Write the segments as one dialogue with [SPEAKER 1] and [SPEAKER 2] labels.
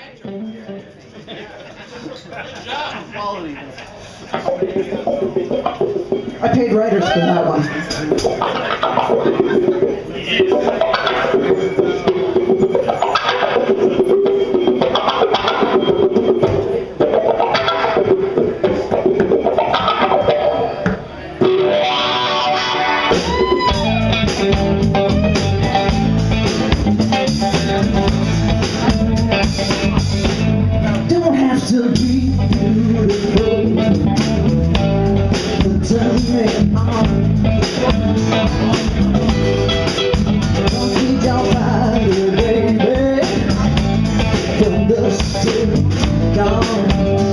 [SPEAKER 1] I paid writers for that one. Don't have to be beautiful. Turn me on. Don't be down by the baby. From dusk till dawn.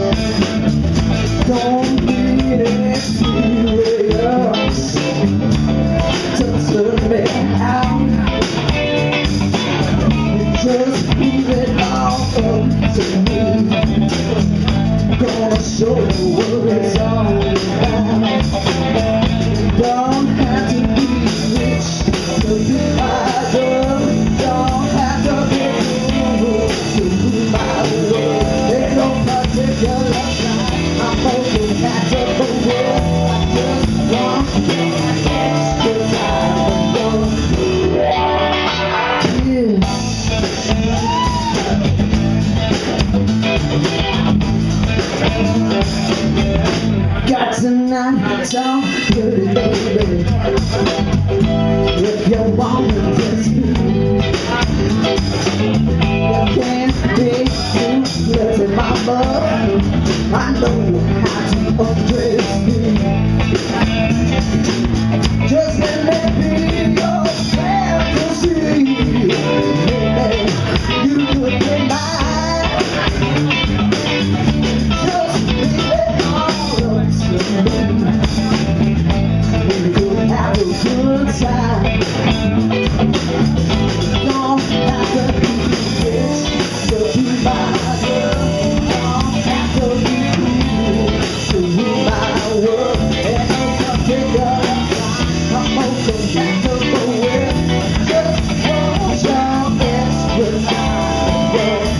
[SPEAKER 1] Don't need experience to turn me out. Just leave it all up to me. Gonna show you what it's all about. Don't have to be rich to be my girl. Don't have to be cool to be my world. There's no particular time. I'm open at the world. I just want extra time alone. Got tonight, so pretty baby. If you want to kiss me, you can't be too close in my butt. I know how to undress me. Just let me be your fantasy. Baby, you could be mine. Just leave it all up to me. We could have a good time. Don't have to be rich to be my girl. Don't have to be cool to be my world. And no particular time. I'm open back to the world. Just want your extra time.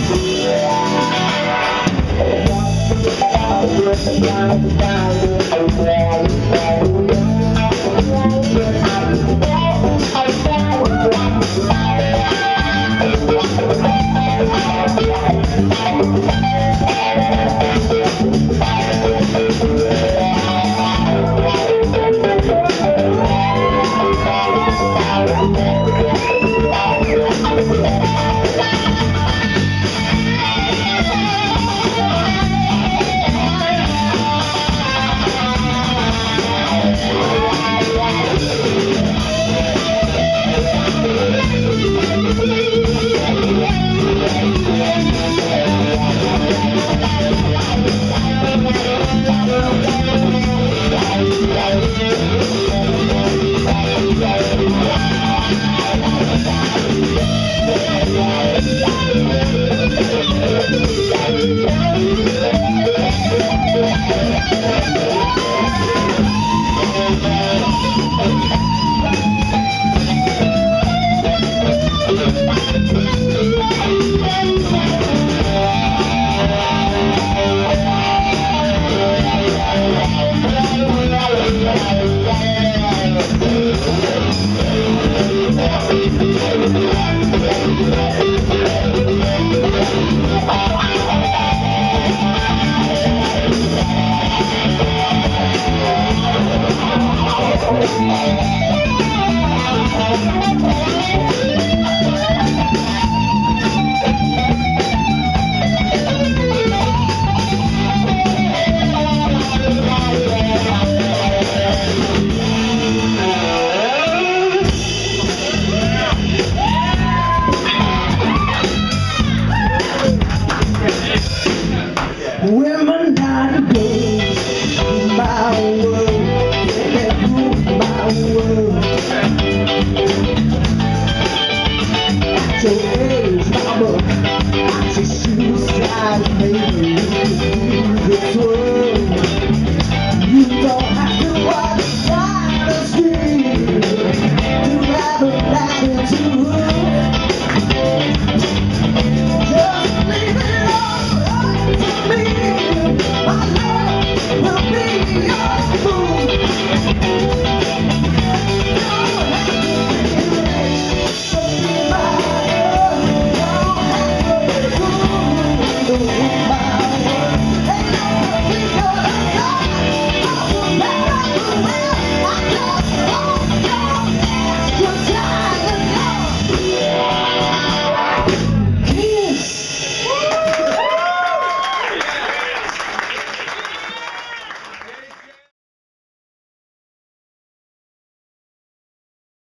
[SPEAKER 1] Women gotta go my world, they rule my world. At your age, mama, at your shoes size, baby.